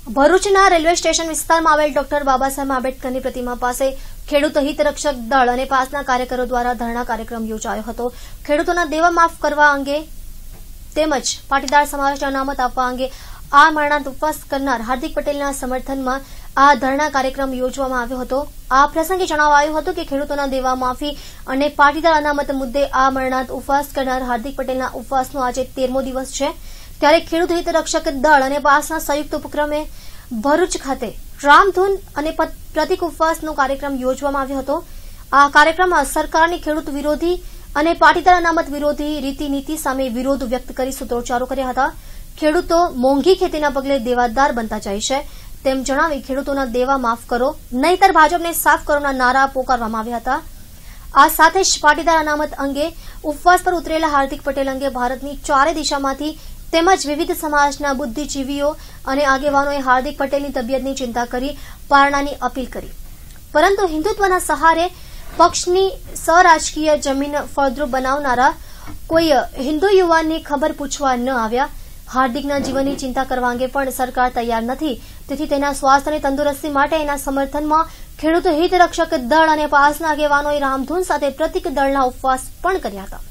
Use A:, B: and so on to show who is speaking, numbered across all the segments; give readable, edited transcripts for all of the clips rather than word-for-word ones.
A: ભરૂચના railway station વિસ્તારમાં આવેલ ડોક્ટર બાબાસાહેબ આંબેડકરની પ્રતિમા પાસે ખેડૂત હિતરક્ષક દળ અને પાસના કાર્યકરો દ્વારા ધરણા કાર્યક્રમ યોજાયો હતો। ખેડૂતોના દેવા માફ કરવા અંગે તેમજ પાટીદાર સમાજને અનામત આપવા અંગે આ મરણાંત ઉપવાસ કરનાર હાર્દિક પટેલના સમર્થનમાં આ ધરણા કાર્યક્રમ યોજવામાં આવ્યો હતો। આ પ્રસંગે જણાવાયું હતું કે ખેડૂતોના દેવા માફી અને પાટીદાર અનામત મુદ્દે આ મરણાંત ઉપવાસ કરનાર હાર્દિક પટેલના ઉપવાસનો આજે 13મો દિવસ છે। ત્યારે ખેડૂત હિત રક્ષક દળ અને પાસના સંયુક્ત ઉપક્રમે ભરૂચ ખાતે રામધૂન અને પ્રતિક ઉપવાસનો કાર્યક્રમ યોજવામાં આવ્યો હતો। આ કાર્યક્રમમાં સરકારની ખેડૂત વિરોધી અને પાટીદાર અનામત વિરોધી રીતિ નીતિ સામે વિરોધ વ્યક્ત કરી સૂત્રોચ્ચારો કર્યા હતા। ખેડૂતો મોંઘી ખેતીના પગલે દેવાદાર બનતા જાય છે તેમ જણાવી ખેડૂતોના દેવા માફ કરો નહીતર ભાજપને સાફ કરોના નારા પોકારવામાં આવ્યા હતા। આ સાથે જ પાટીદાર અનામત અંગે ઉપવાસ પર ઉતરેલા હાર્દિક પટેલ અંગે ભારતની ચારે દિશામાંથી તેમજ વિવિધ સમાજના બુદ્ધિજીવીઓ અને આગેવાનોએ હાર્દિક પટેલની તબિયતની ચિંતા કરી પારણાની અપીલ કરી, પરંતુ હિન્દુત્વના સહારે પક્ષની સરાજકીય જમીન ફળદ્રુપ બનાવનારા કોઈ હિન્દુ યુવાનની ખબર પૂછવા ન આવ્યા। હાર્દિકના જીવનની ચિંતા કરવા અંગે પણ સરકાર તૈયાર નથી, તેથી તેના સ્વાસ્થ્ય અને તંદુરસ્તી માટે એના સમર્થનમાં ખેડૂત હિત રક્ષક દળ અને પાસના આગેવાનોએ રામધૂન સાથે પ્રતિક દળના ઉપવાસ પણ કર્યા હતા।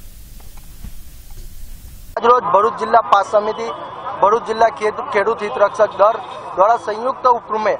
B: रोज भरूच जिला पास समिति भरूच जिला खेडूत हित रक्षक दल द्वारा संयुक्त उपक्रमे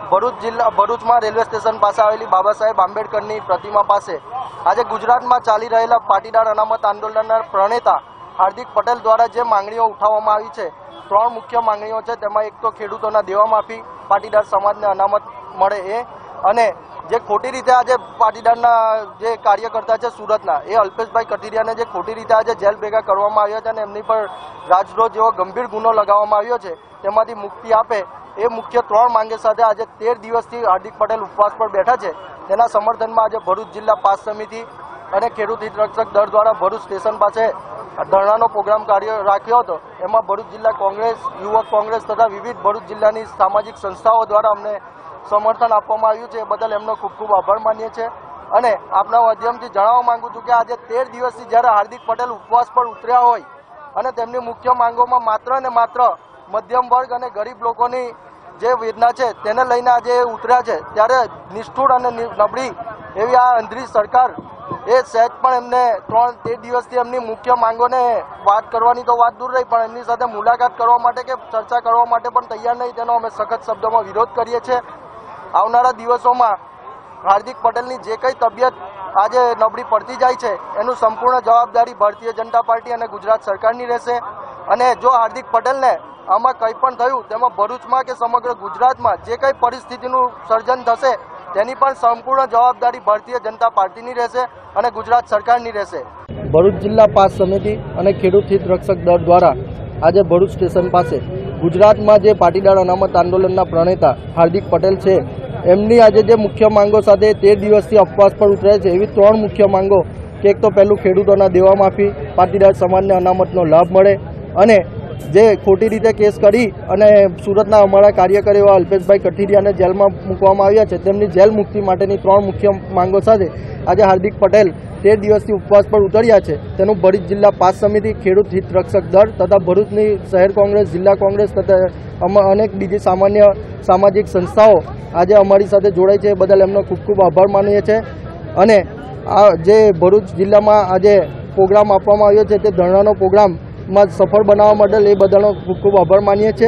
B: भरूच में रेलवे स्टेशन पास आवेली बाबा साहेब आंबेडकरनी प्रतिमा पासे आज गुजरात में चाली रहेला पाटीदार अनामत आंदोलनना प्रणेता हार्दिक पटेल द्वारा जे मांगणीओ उठाववामां आवी छे, 3 मुख्य मांगणीओ छे। तेमां एक तो खेडूतोना देवा माफी, पाटीदार समाजने अनामत मळे ए अने जे खोटी रीते आज पाटीदारना जे कार्यकर्ता है सूरतना ए अल्पेशभाई कटीरिया ने जे खोटी रीते आज जेल भेगा करवामां आव्या छे अने एमनी पर राजद्रोह जेवो गंभीर गुनो लगाववामां आव्यो छे, तेमांथी मुक्ति आपे ए मुख्य 3 मांगे साथे आज 13 दिवसथी हार्दिक पटेल उपवास पर बैठा छे। तेना समर्थનમાં आज भरूच जिला पास समिति અને ખેડૂત હિત રક્ષક દળ द्वारा भरूच स्टेशन पासे धरणानो प्रोग्राम राख्यो हतो। एमां भरूच जिला कांग्रेस, युवक कांग्रेस तथा विविध भरूच जिल्लानी सामाजिक संस्थाओं द्वारा अमने समर्थन आपवामां आव्युं छे, बदल एमनो खूब खूब आभार मानीए छे। अने आपना माध्यमथी जणाववा मांगु छुं के आज 13 दिवसथी ज्यारे हार्दिक पटेल उपवास पर उतर्या होय अने तेमनी मुख्य मांगोमां मात्र ने मात्र मध्यम वर्ग अने गरीब लोकोनी जे वेदना छे तेने लईने आज उतर्या छे, त्यारे निष्ठुर अने नबળી एवी आ अंधरी सरकार ए सहज पण एमने 13 दिवसथी एमनी मुख्य मांगोने वात करवानी तो वात दूर रही, पण एमनी साथे मुलाकात करवा माटे के चर्चा करवा माटे पण तैयार नहीं, तेनो अमे सखत शब्दोमां विरोध करीए छीए। आवनारा दिवसोमां हार्दिक पटेलनी जे कई तबियत आज नबળી पड़ती जाय छे एनु संपूर्ण जवाबदारी भारतीय जनता पार्टी अने गुजरात सरकारनी रहेशे। अने जो हार्दिक पटेलने आमां कंई पण थयुं तेमां भरूचमां के समग्र गुजरातमां जे कई परिस्थितिनुं सर्जन थशे तेनी पण संपूर्ण जवाबदारी भारतीय जनता पार्टीनी रहेशे अने गुजरात सरकारनी रहेशे। भरूच जिला पास समिति अने खेडूत हित रक्षक दल द्वारा आज भरूच स्टेशन पासे गुजरातमां जे पाटीदार अनामत आंदोलनना प्रणेता हार्दिक पटेल छे एमनी आज जे मुख्य मांगो साथे 13 दिवसथी उपवास पर उतर्या छे एवी 3 मुख्य मांगो के एक तो पहेलुं खेडूतोना देवा माफी, पाटीदार समाजने अनामतनो लाभ मळे अने जे खोटी रीते केस करी अने सूरतना अमारा कार्यकर एवा अल्पेशभाई कटीरियाने जेलमां मूकवामां आव्या छे तेमनी जेल मुक्ति माटेनी 3 मुख्य मांगो साथे आज हार्दिक पटेल 13 दिवसथी उपवास पर उतर्या छे। तेनुं भरूच जिला पास समिति, खेडूत हित रक्षक दल तथा भरूचनी शहर कांग्रेस, जिला कांग्रेस तथा अनेक बीजी सामान्य सामाजिक संस्थाओं आज अमारी साथे जोड़ाई छे, बदल एमनो खूब खूब आभार मानीए छे। अने आ जे भरूच जिल्लामां आज प्रोग्राम आपवामां आव्यो छे ते धरणानो प्रोग्राम में सफल बनावा बदल ए बधानो खूब खूब आभार मानीए छे।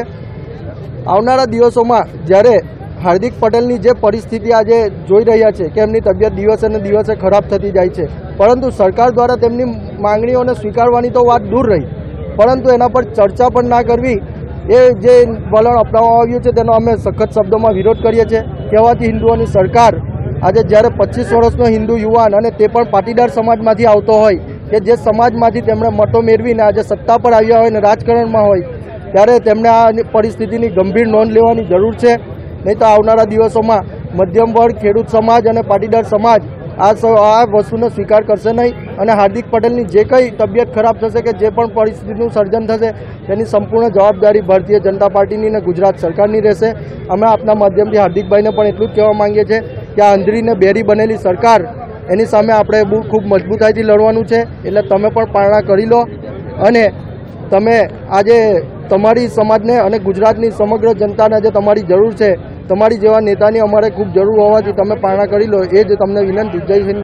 B: आवनारा दिवसोमां ज्यारे हार्दिक पटेलनी जे परिस्थिति आज जोई रह्या छे के एमनी तबियत दिवसे ने दिवसे खराब थती जाय छे, परंतु सरकार द्वारा तेमनी मांगणीओने स्वीकारवानी तो वात दूर रही, परंतु एना पर चर्चा पण ना करवी ए जे वलण अपनाववामां आव्युं छे तेनो अमे सखत शब्दोमां विरोध करीए छे। कहेवाती हिंदुओनी सरकार आज ज्यारे 25 वर्षनो हिंदू युवान अने ते पण पाटीदार समाजमांथी आवतो होय के जे समाजमांथी तेमणे मतो मेळवीने आज सत्ता पर आव्या होय अने राजकारणमां होय त्यारे तेमणे आ परिस्थितिनी गंभीर नोंध लेवानी जरूर छे, नहीं तो आवनारा दिवसोमां मध्यम वर्ग, खेडूत समाज अने पाटीदार समाज आ वस्तुनो स्वीकार करशे नहीं अने हार्दिक पटेलनी जे कई तबियत खराब थशे के जे पण परिस्थितिनुं सर्जन थशे तेनी संपूर्ण जवाबदारी भारतीय जनता पार्टीनी ने गुजरात सरकारनी रहेशे। अमे आपना माध्यमथी हार्दिकभाईने पण एटલું જ કહેવા માંગીએ છીએ કે આ અંધરી ને બેરી બનેલી સરકાર એની સામે આપણે ખૂબ મજબૂતાઈથી લડવાનું છે, એટલે તમે પણ પારણા કરી લો અને તમે આજે તમારી સમાજને અને ગુજરાતની સમગ્ર જનતાને જે તમારી જરૂર છે, તમારી જેવા નેતાની અમારે ખૂબ જરૂર હોવાથી તમે પારણા કરી લો, એ જ તમને વિનંતી. જય હિન્દ.